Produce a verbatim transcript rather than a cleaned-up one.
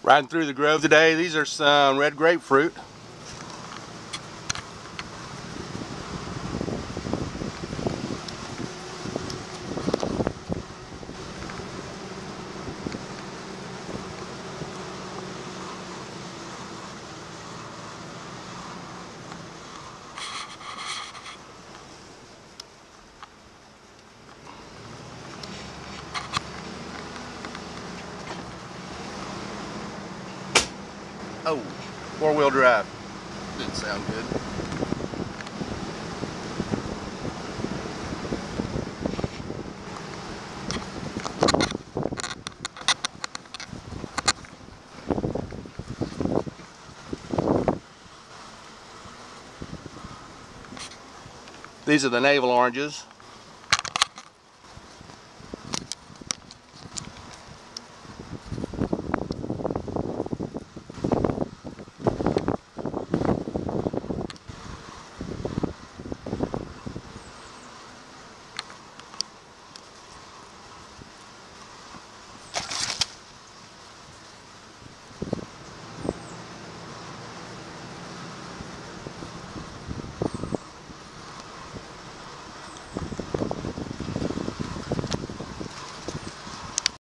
Riding through the grove today. These are some red grapefruit. Oh, four-wheel drive. Didn't sound good. These are the navel oranges.